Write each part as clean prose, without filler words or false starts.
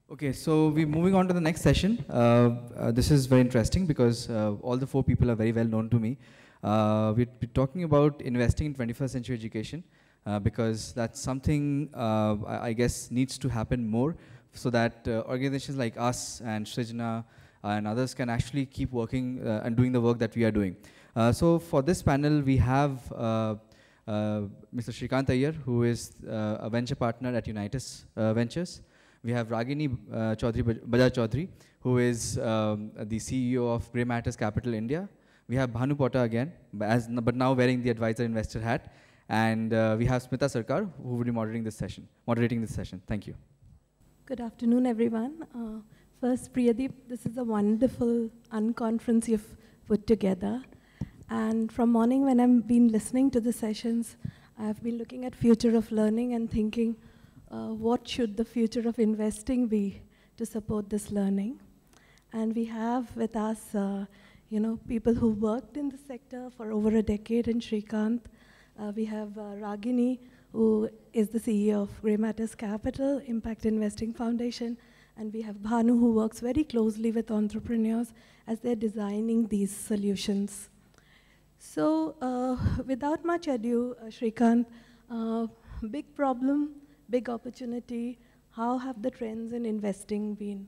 Okay, so we're moving on to the next session. This is very interesting because all the four people are very well known to me. We're talking about investing in 21st century education because that's something I guess needs to happen more so that organizations like us and Srijana and others can actually keep working and doing the work that we are doing. So for this panel, we have Mr. Srikanth Iyer, who is a venture partner at Unitus Ventures. We have Ragini Bajaj Chaudhary, who is the CEO of Grey Matters Capital India. We have Bhanu Potta again, but now wearing the advisor investor hat. And we have Smita Sircar, who will be moderating this session. Thank you. Good afternoon, everyone. First, Priyadeep, this is a wonderful unconference you've put together. And from morning when I've been listening to the sessions, I've been looking at future of learning and thinking, what should the future of investing be to support this learning? And we have with us, people who worked in the sector for over a decade in Srikanth. We have Ragini, who is the CEO of Grey Matters Capital, Impact Investing Foundation. And we have Bhanu, who works very closely with entrepreneurs as they're designing these solutions. So without much ado, Srikanth, big problem, big opportunity. How have the trends in investing been?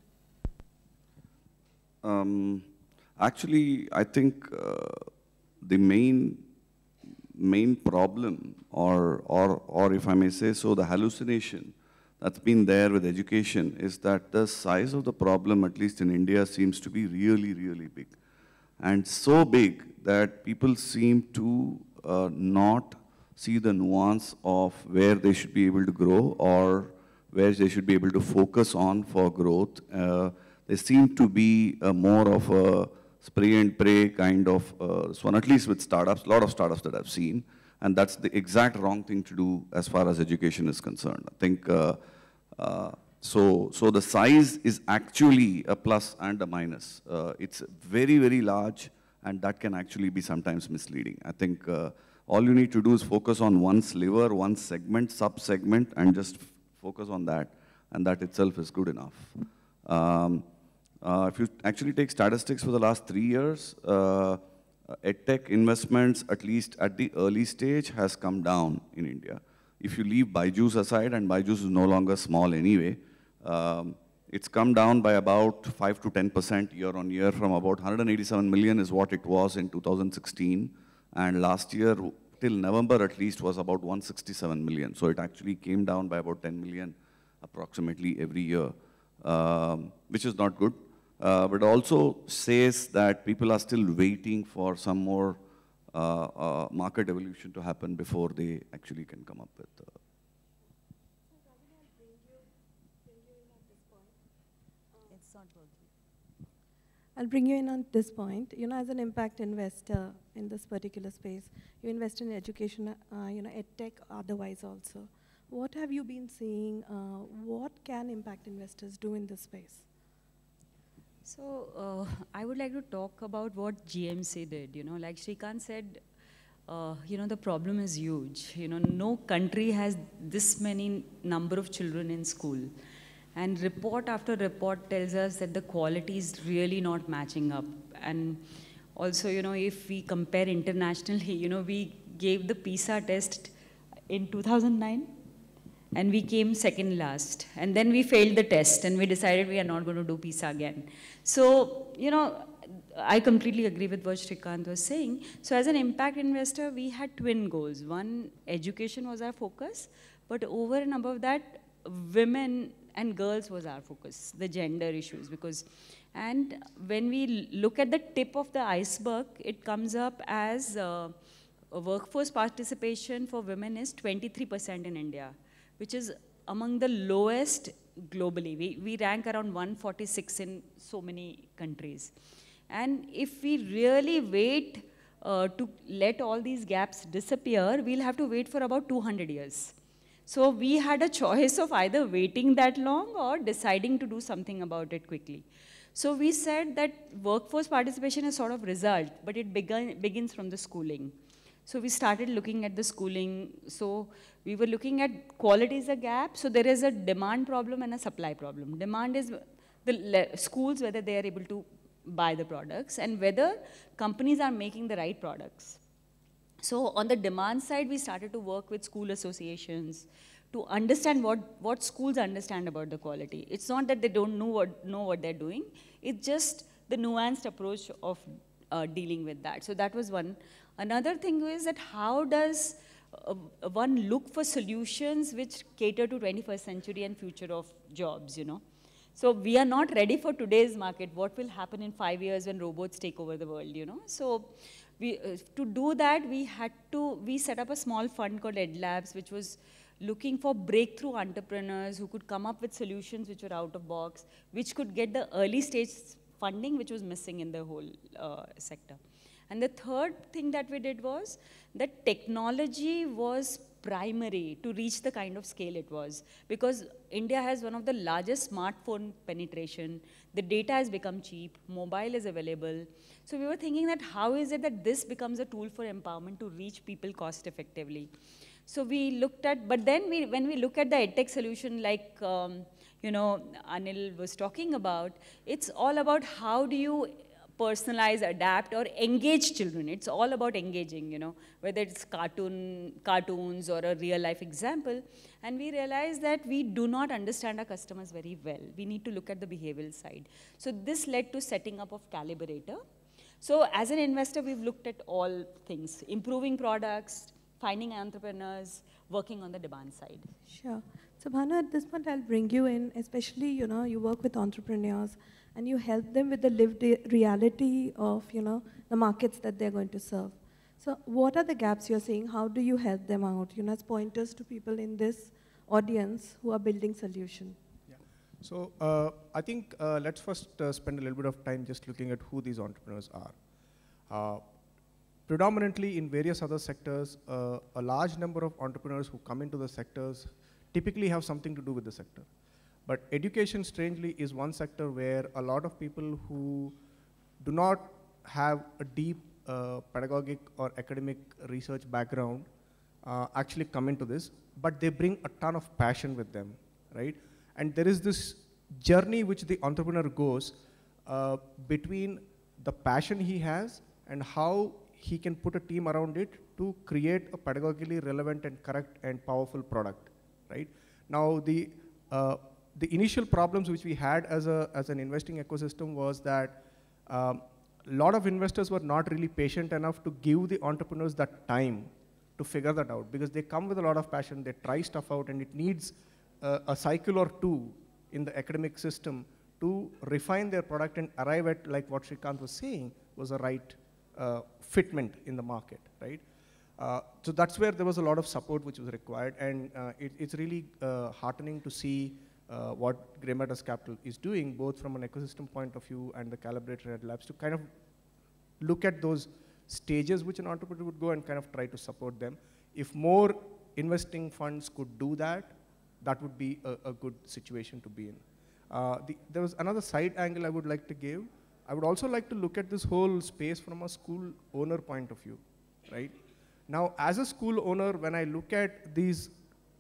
Actually, I think the main problem, or if I may say so, the hallucination that's been there with education is that the size of the problem, at least in India, seems to be really, really big. And so big that people seem to not see the nuance of where they should be able to grow or where they should be able to focus on for growth. They seem to be more of a spray and pray kind of one, at least with startups, a lot of startups that I've seen. And that's the exact wrong thing to do as far as education is concerned. I think, so the size is actually a plus and a minus. It's very, very large, and that can actually be sometimes misleading. I think all you need to do is focus on one sliver, one segment, sub-segment, and just focus on that, and that itself is good enough. If you actually take statistics for the last 3 years, edtech investments, at least at the early stage, has come down in India. If you leave Bajaj aside, and Bajaj is no longer small anyway, it's come down by about 5 to 10% year on year from about 187 million is what it was in 2016. And last year, till November at least, was about 167 million. So it actually came down by about 10 million approximately every year, which is not good. But also says that people are still waiting for some more market evolution to happen before they actually can come up with. I'll bring you in on this point. As an impact investor in this particular space, you invest in education, edtech, otherwise also. What have you been seeing? What can impact investors do in this space? So I would like to talk about what GMC did. Like Srikanth said, the problem is huge. No country has this many number of children in school. And report after report tells us that the quality is really not matching up. And also, if we compare internationally, we gave the PISA test in 2009, and we came second last. And then we failed the test, and we decided we are not going to do PISA again. So, I completely agree with what Srikanth was saying. So as an impact investor, we had twin goals. One, education was our focus, but over and above that, women and girls was our focus, the gender issues. And when we look at the tip of the iceberg, it comes up as a workforce participation for women is 23% in India, which is among the lowest globally. We rank around 146 in so many countries. And if we really wait to let all these gaps disappear, we'll have to wait for about 200 years. So we had a choice of either waiting that long or deciding to do something about it quickly. So we said that workforce participation is sort of result, but it begins from the schooling. So we started looking at the schooling. So we were looking at quality is a gap. So there is a demand problem and a supply problem. Demand is the schools, whether they are able to buy the products and whether companies are making the right products. So on the demand side, we started to work with school associations to understand what schools understand about the quality. It's not that they don't know what they're doing. It's just the nuanced approach of dealing with that. So that was one. Another thing is that how does one look for solutions which cater to 21st century and future of jobs, you know? So we are not ready for today's market. What will happen in 5 years when robots take over the world, you know? So we, to do that, we set up a small fund called edLabs, which was looking for breakthrough entrepreneurs who could come up with solutions which were out of box, which could get the early stage funding, which was missing in the whole sector. And the third thing that we did was that technology was primary to reach the kind of scale it was. Because India has one of the largest smartphone penetration, the data has become cheap, mobile is available. So we were thinking that how is it that this becomes a tool for empowerment to reach people cost effectively. So we looked at, but then when we look at the edtech solution like, you know, Anil was talking about, it's all about how do you personalize, adapt, or engage children. It's all about engaging, you know, whether it's cartoons or a real life example. And we realized that we do not understand our customers very well. We need to look at the behavioral side. So this led to setting up of Calibrator. So as an investor, we've looked at all things, improving products, finding entrepreneurs, working on the demand side. Sure. So Bhanu, at this point, I'll bring you in, especially, you know, you work with entrepreneurs and you help them with the lived reality of, you know, the markets that they're going to serve. So what are the gaps you're seeing? How do you help them out, you know, as pointers to people in this audience who are building solution? Yeah. So I think let's first spend a little bit of time just looking at who these entrepreneurs are. Predominantly in various other sectors, a large number of entrepreneurs who come into the sectors typically have something to do with the sector. But education, strangely, is one sector where a lot of people who do not have a deep pedagogic or academic research background actually come into this, but they bring a ton of passion with them, right? And there is this journey which the entrepreneur goes between the passion he has and how he can put a team around it to create a pedagogically relevant and correct and powerful product, right? Now, the initial problems which we had as an investing ecosystem was that a lot of investors were not really patient enough to give the entrepreneurs that time to figure that out, because they come with a lot of passion, they try stuff out, and it needs a cycle or two in the academic system to refine their product and arrive at, like what Srikanth was saying, was a right fitment in the market, right? So that's where there was a lot of support which was required, and it's really heartening to see what Grey Matters Capital is doing, both from an ecosystem point of view and the Calibrator edLabs, to kind of look at those stages which an entrepreneur would go and kind of try to support them. If more investing funds could do that, that would be a good situation to be in. There was another side angle I would like to give. I would also like to look at this whole space from a school owner point of view, right? Now, as a school owner, when I look at these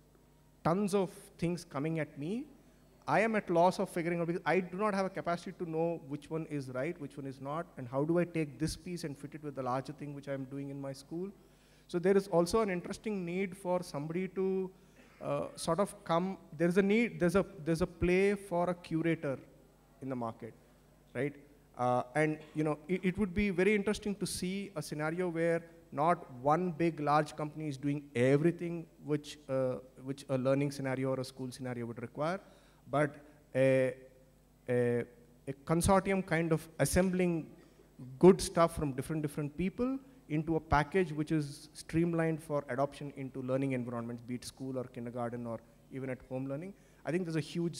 tons of things coming at me, I am at loss of figuring out, because I do not have a capacity to know which one is right, which one is not, and how do I take this piece and fit it with the larger thing which I'm doing in my school. So there is also an interesting need for somebody to sort of come, there's a play for a curator in the market, right? And you know, it would be very interesting to see a scenario where not one big large company is doing everything which a learning scenario or a school scenario would require, but a consortium kind of assembling good stuff from different people into a package which is streamlined for adoption into learning environments, be it school or kindergarten or even at home learning. I think there's a huge,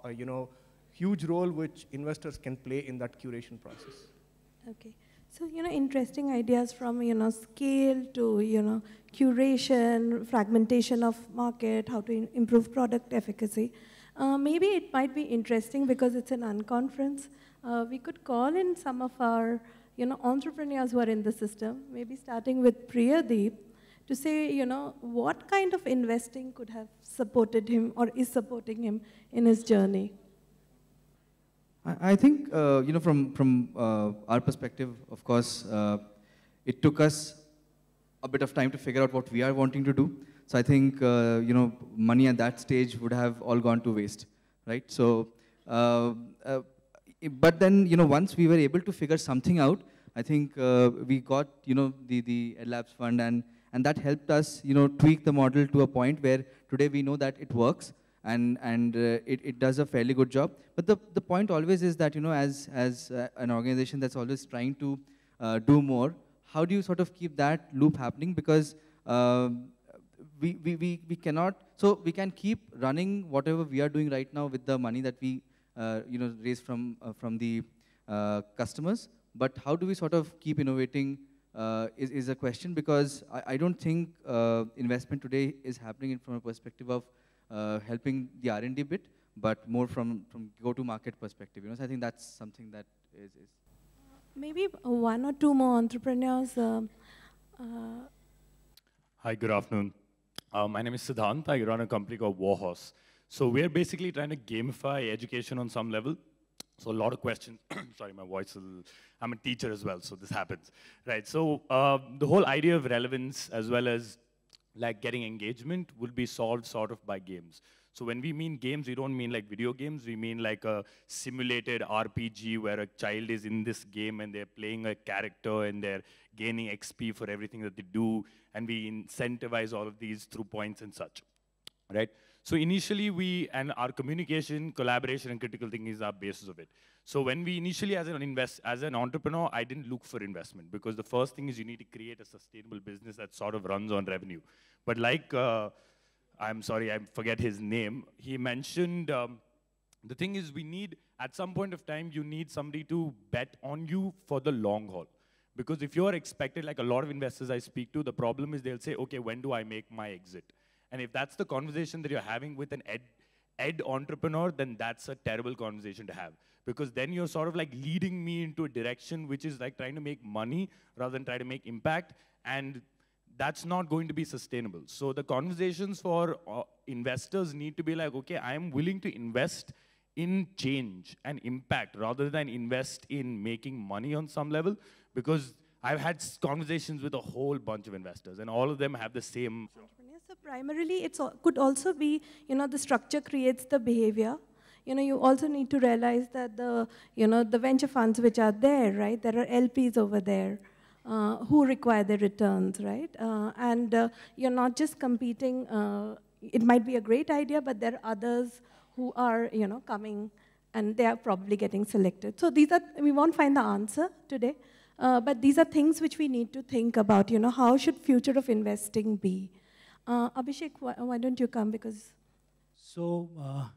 huge role which investors can play in that curation process. Okay. So, you know, interesting ideas from, you know, scale to, you know, curation, fragmentation of market, how to improve product efficacy. Maybe it might be interesting because it's an unconference. We could call in some of our, entrepreneurs who are in the system, maybe starting with Priyadeep, to say, what kind of investing could have supported him or is supporting him in his journey? I think, from our perspective, of course, it took us a bit of time to figure out what we are wanting to do. So I think, money at that stage would have all gone to waste, right? So, but then, once we were able to figure something out, I think we got, the edLabs fund, and that helped us, tweak the model to a point where today we know that it works, and it does a fairly good job. But the point always is that, as an organization that's always trying to do more, how do you sort of keep that loop happening? Because we cannot, so we can keep running whatever we are doing right now with the money that we raise from the customers. But how do we sort of keep innovating is a question, because I don't think investment today is happening from a perspective of helping the R&D bit, but more from go-to-market perspective. So I think that's something that is. Maybe one or two more entrepreneurs. Hi, good afternoon. My name is Siddhant. I run a company called Warhorse. So we're basically trying to gamify education on some level. So a lot of questions. Sorry, my voice will. I'm a teacher as well, so this happens, right? So the whole idea of relevance as well as like getting engagement will be solved sort of by games. So when we mean games, we don't mean like video games. We mean like a simulated RPG where a child is in this game and they're playing a character and they're gaining XP for everything that they do. And we incentivize all of these through points and such, right? So initially and our communication, collaboration, and critical thinking is our basis of it. So when we initially, as an entrepreneur, I didn't look for investment, because the first thing is you need to create a sustainable business that sort of runs on revenue. But like, I'm sorry, I forget his name. He mentioned, the thing is at some point of time, you need somebody to bet on you for the long haul. Because if you're expected, like a lot of investors I speak to, the problem is they'll say, okay, when do I make my exit? And if that's the conversation that you're having with an ed entrepreneur, then that's a terrible conversation to have. Because then you're sort of like leading me into a direction which is like trying to make money rather than try to make impact. And that's not going to be sustainable. So the conversations for investors need to be like, okay, I'm willing to invest in change and impact rather than invest in making money on some level. Because I've had conversations with a whole bunch of investors, and all of them have the same. So primarily, it could also be, the structure creates the behavior. You also need to realize that the venture funds which are there, right? There are LPs over there who require the returns, right? And you're not just competing. It might be a great idea, but there are others who are, coming, and they are probably getting selected. So we won't find the answer today. But these are things which we need to think about, how should future of investing be? Abhishek, why don't you come, because... So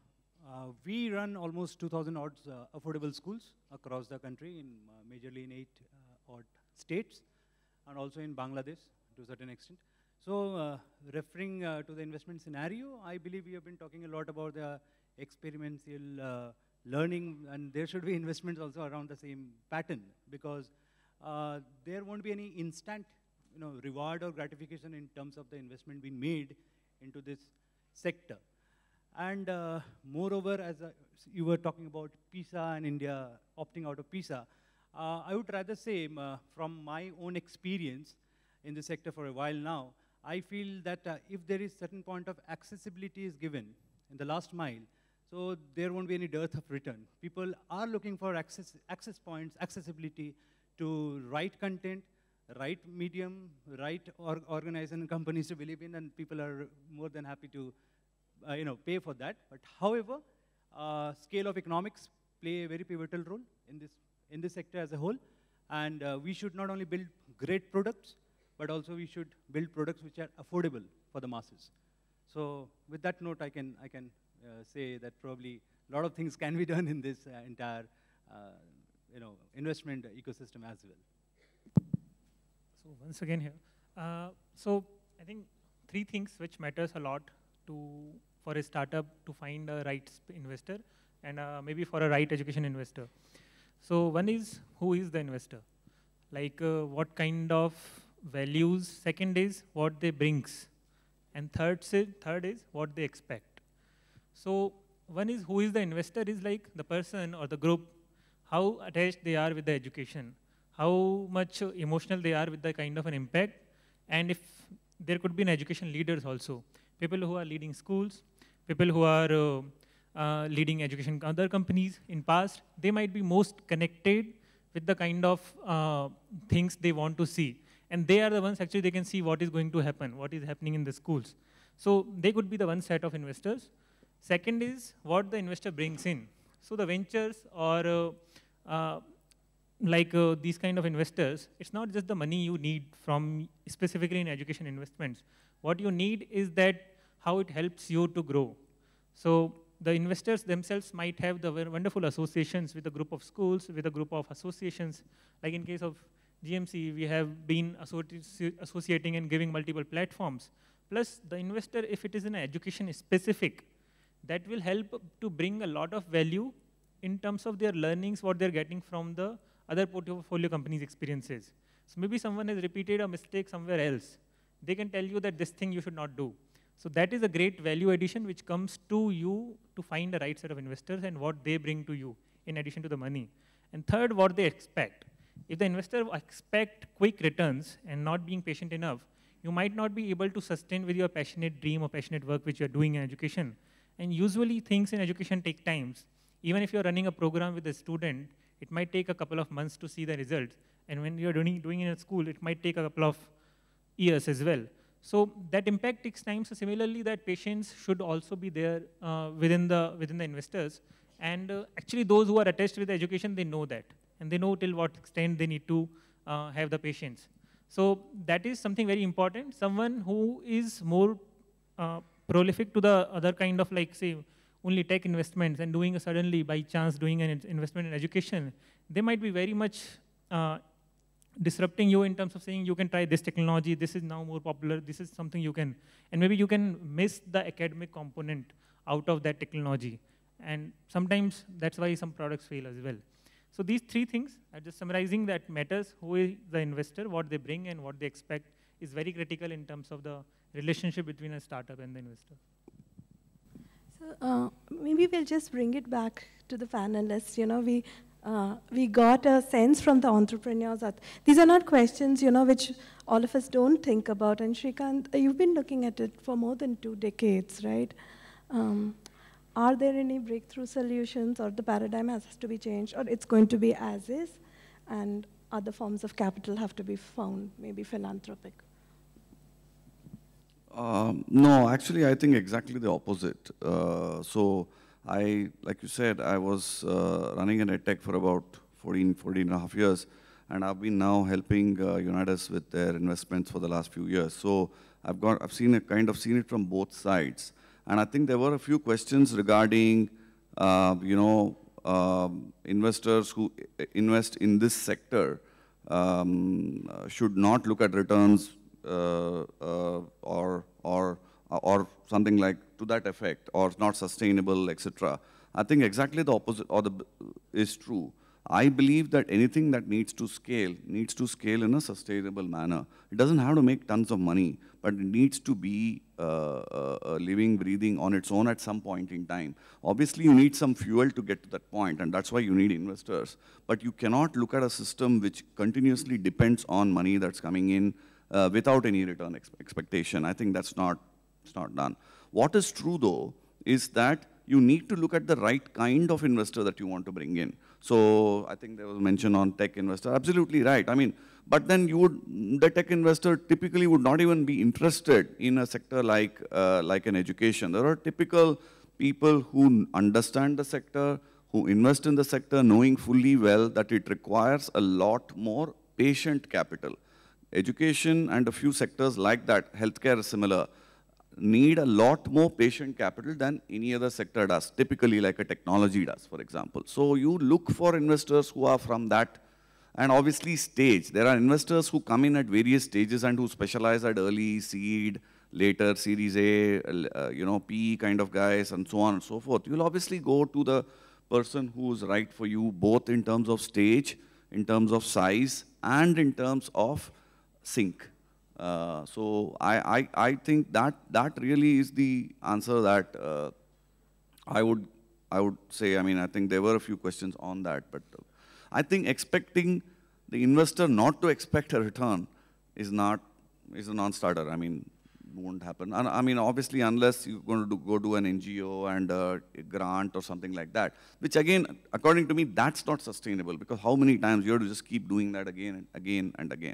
we run almost 2,000 odd affordable schools across the country, majorly in 8 odd states, and also in Bangladesh to a certain extent. So referring to the investment scenario, I believe we have been talking a lot about the experiential learning, and there should be investments also around the same pattern, because there won't be any instant reward or gratification in terms of the investment being made into this sector. And moreover, as you were talking about PISA and India opting out of PISA, I would rather say from my own experience in the sector for a while now, I feel that if there is certain point of accessibility is given in the last mile, so there won't be any dearth of return. People are looking for access points, accessibility to right content, right medium, right organization and companies to believe in, and people are more than happy to pay for that. But however, scale of economics play a very pivotal role in this sector as a whole, and we should not only build great products, but also we should build products which are affordable for the masses. So with that note, I can say that probably a lot of things can be done in this entire investment ecosystem as well. So once again here, so I think 3 things which matters a lot for a startup to find a right investor, and maybe for a right education investor. So one is, who is the investor? like what kind of values. Second is what they brings. And third is what they expect. So one is who is the investor is like the person or the group, how attached they are with the education, how much emotional they are with the kind of an impact, and if there could be an education leaders also, people who are leading schools, people who are leading education other companies in past, they might be most connected with the kind of things they want to see. And they are the ones actually they can see what is going to happen, what is happening in the schools. So they could be the one set of investors. Second is what the investor brings in. So the ventures or these kind of investors, it's not just the money you need from specifically in education investments. What you need is that how it helps you to grow. So the investors themselves might have the wonderful associations with a group of schools, with a group of associations. Like in case of GMC, we have been associating and giving multiple platforms. Plus the investor, if it is in education specific, that will help to bring a lot of value in terms of their learnings, what they're getting from the other portfolio companies' experiences. So maybe someone has repeated a mistake somewhere else. They can tell you that this thing you should not do. So that is a great value addition which comes to you to find the right set of investors and what they bring to you in addition to the money. And third, what they expect. If the investor expect quick returns and not being patient enough, you might not be able to sustain with your passionate dream or passionate work which you're doing in education. And usually things in education take times. Even if you're running a program with a student, it might take a couple of months to see the results. And when you're doing in a school, it might take a couple of years as well. So that impact takes time. So similarly, that patience should also be there within the investors. And actually, those who are attached with the education, they know that. And they know till what extent they need to have the patience. So that is something very important. Someone who is more prolific to the other kind of like, say, only tech investments and doing suddenly by chance doing an investment in education, they might be very much disrupting you in terms of saying you can try this technology, this is now more popular, this is something you can, and maybe you can miss the academic component out of that technology. And sometimes that's why some products fail as well. So these three things, I'm just summarizing that matters, who is the investor, what they bring and what they expect is very critical in terms of the relationship between a startup and the investor. So maybe we'll just bring it back to the panelists. You know, we got a sense from the entrepreneurs that these are not questions, you know, which all of us don't think about. And Srikanth, you've been looking at it for more than 2 decades, right? Are there any breakthrough solutions, or the paradigm has to be changed, or it's going to be as is, and other forms of capital have to be found, maybe philanthropic? No, actually, I think exactly the opposite. So like you said, I was running an edtech for about 14 and a half years, and I've been now helping Unitus with their investments for the last few years. So I've seen it from both sides. And I think there were a few questions regarding, investors who invest in this sector should not look at returns or something like to that effect, or not sustainable, etc. I think exactly the opposite is true. I believe that anything that needs to scale in a sustainable manner. It doesn't have to make tons of money, but it needs to be living, breathing on its own at some point in time. Obviously, you need some fuel to get to that point, and that's why you need investors. But you cannot look at a system which continuously depends on money that's coming in without any return expectation. I think it's not done. What is true, though, is that you need to look at the right kind of investor that you want to bring in. So I think there was mention on tech investor. Absolutely right. I mean, but then the tech investor typically would not even be interested in a sector like an education. There are typical people who understand the sector, who invest in the sector, knowing fully well that it requires a lot more patient capital. Education and a few sectors like that, healthcare is similar, need a lot more patient capital than any other sector does, typically like a technology does, for example. So you look for investors who are from that, and obviously stage. There are investors who come in at various stages and who specialize at early, seed, later Series A, PE kind of guys, and so on and so forth. You'll obviously go to the person who's right for you, both in terms of stage, in terms of size, and in terms of sync. So I think that really is the answer that I would say. I mean, I think there were a few questions on that, but I think expecting the investor not to expect a return is a non-starter. I mean, won't happen. And I mean, obviously, unless you're going to go do an NGO and a grant or something like that, which again, according to me, that's not sustainable, because how many times you have to just keep doing that again and again and again.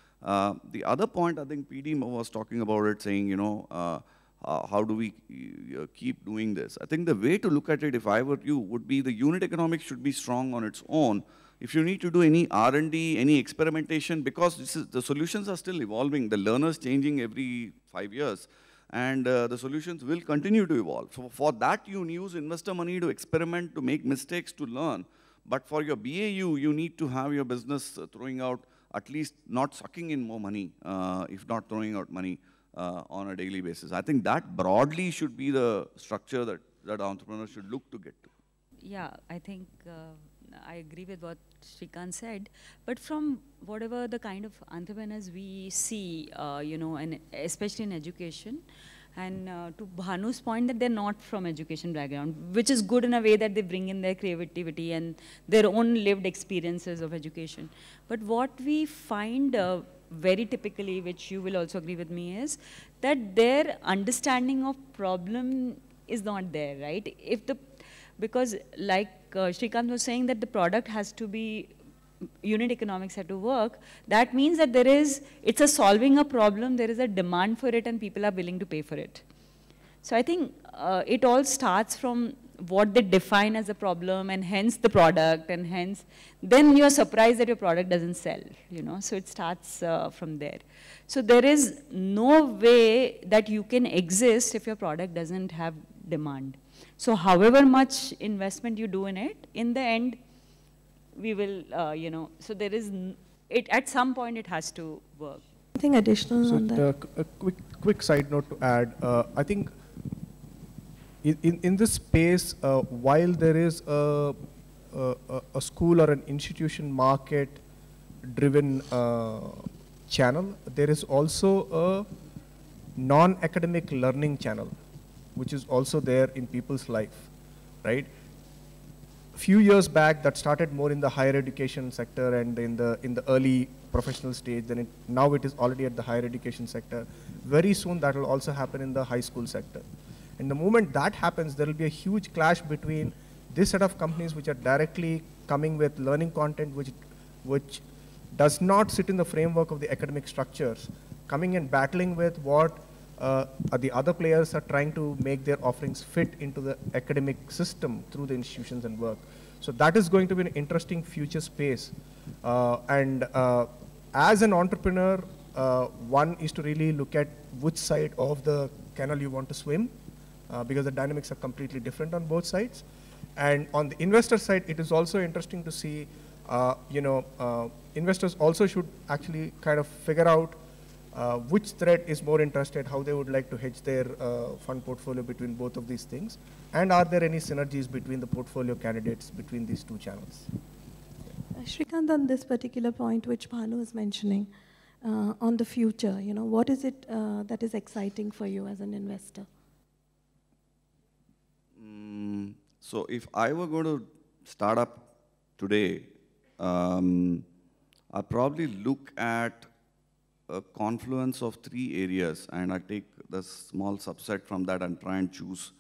The other point, I think PD was talking about it, saying, you know, how do we keep doing this? I think the way to look at it, if I were you, would be the unit economics should be strong on its own. If you need to do any R&D, any experimentation, because the solutions are still evolving, the learner's changing every 5 years, and the solutions will continue to evolve. So for that, you use investor money to experiment, to make mistakes, to learn. But for your BAU, you need to have your business throwing out, at least not sucking in more money, if not throwing out money on a daily basis. I think that broadly should be the structure that entrepreneurs should look to get to. Yeah, I think I agree with what Srikanth said, but from whatever the kind of entrepreneurs we see, you know, and especially in education, and to Bhanu's point that they're not from education background, which is good in a way that they bring in their creativity and their own lived experiences of education. But what we find very typically, which you will also agree with me, is that their understanding of problem is not there, right? Because like Srikanth was saying, that the product has to be, unit economics have to work, that means that it's a solving a problem, there is a demand for it and people are willing to pay for it. So I think it all starts from what they define as a problem, and hence the product, and hence, then you're surprised that your product doesn't sell, you know, so it starts from there. So there is no way that you can exist if your product doesn't have demand. So however much investment you do in it, in the end, we will, you know, so there is, at some point it has to work. Anything additional on that? A quick side note to add, I think in this space, while there is a school or an institution market driven channel, there is also a non-academic learning channel, which is also there in people's life, right? A few years back, that started more in the higher education sector and in the early professional stage. Then now it is already at the higher education sector. Very soon, that will also happen in the high school sector. And the moment that happens, there will be a huge clash between this set of companies which are directly coming with learning content, which does not sit in the framework of the academic structures, coming and battling with what the other players are trying to make their offerings fit into the academic system through the institutions and work. So that is going to be an interesting future space. As an entrepreneur, one is to really look at which side of the canal you want to swim, because the dynamics are completely different on both sides. And on the investor side, it is also interesting to see, investors also should actually kind of figure out which thread is more interested, how they would like to hedge their fund portfolio between both of these things, and are there any synergies between the portfolio candidates between these two channels? Srikanth, on this particular point which Bhanu was mentioning, on the future, you know, what is it that is exciting for you as an investor? So if I were going to start up today, I'll probably look at a confluence of 3 areas, and I take the small subset from that and try and choose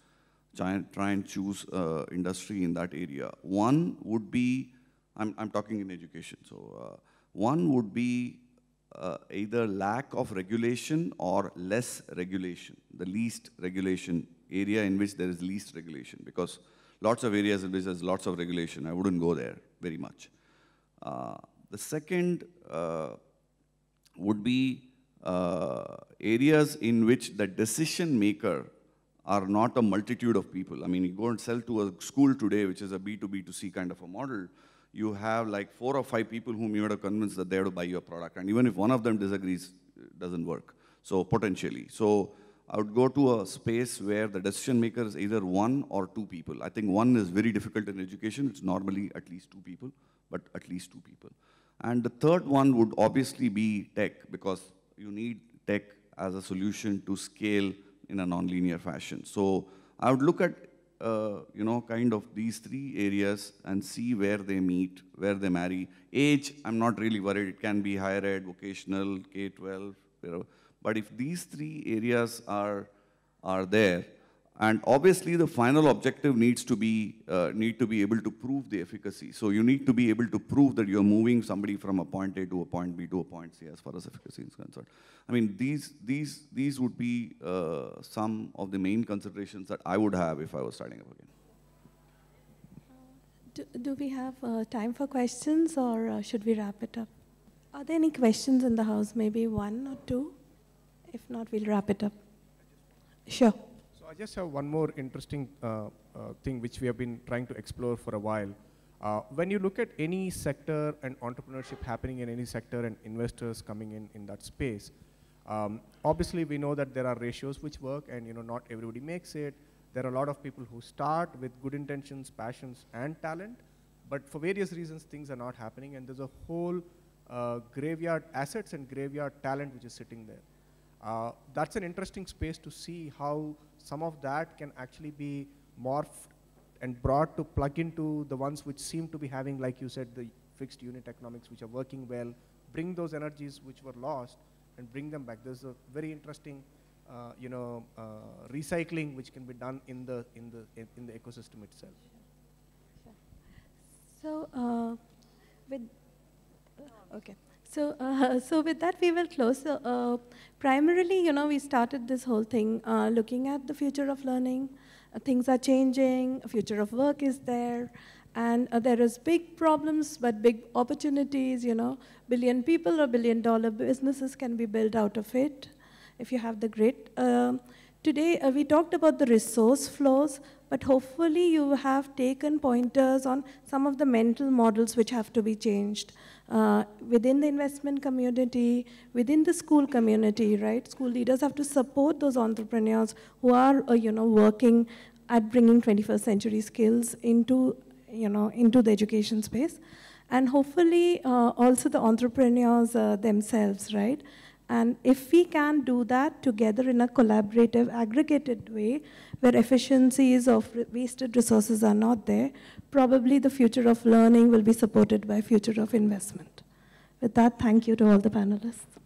industry in that area. One would be, I'm talking in education, so one would be either lack of regulation or less regulation, the least regulation area in which there is least regulation, because lots of areas in which there's lots of regulation, I wouldn't go there very much. The second would be areas in which the decision maker are not a multitude of people. I mean, you go and sell to a school today, which is a B2B2C kind of a model, you have like 4 or 5 people whom you have to convince that they have to buy your product. And even if one of them disagrees, it doesn't work. So potentially. So I would go to a space where the decision maker is either one or two people. I think one is very difficult in education. It's normally at least two people, but at least two people. And the third one would obviously be tech, because you need tech as a solution to scale in a non-linear fashion. So I would look at kind of these three areas and see where they meet, where they marry. Age, I'm not really worried. It can be higher ed, vocational, K-12, but if these three areas are there, and obviously the final objective needs to be able to prove the efficacy. So you need to be able to prove that you're moving somebody from a point A to a point B to a point C as far as efficacy is concerned. I mean, these would be some of the main considerations that I would have if I was starting up again. Do we have time for questions, or should we wrap it up? Are there any questions in the house? Maybe one or two? If not, we'll wrap it up. Sure. So I just have one more interesting thing which we have been trying to explore for a while. When you look at any sector and entrepreneurship happening in any sector and investors coming in that space, obviously we know that there are ratios which work, and not everybody makes it. There are a lot of people who start with good intentions, passions, and talent, but for various reasons things are not happening, and there's a whole graveyard assets and graveyard talent which is sitting there. That's an interesting space to see how some of that can actually be morphed and brought to plug into the ones which seem to be having, like you said, the fixed unit economics which are working well, bring those energies which were lost and bring them back. There's a very interesting recycling which can be done in the ecosystem itself. So So with that, we will close. So, primarily, we started this whole thing looking at the future of learning. Things are changing, future of work is there, and there is big problems, but big opportunities, billion people or billion-dollar businesses can be built out of it if you have the grit. Today, we talked about the resource flows, but hopefully you have taken pointers on some of the mental models which have to be changed within the investment community, within the school community, right? School leaders have to support those entrepreneurs who are, working at bringing 21st century skills into the education space. And hopefully also the entrepreneurs themselves, right? And if we can do that together in a collaborative, aggregated way, where efficiencies of wasted resources are not there, probably the future of learning will be supported by future of investment. With that, thank you to all the panelists.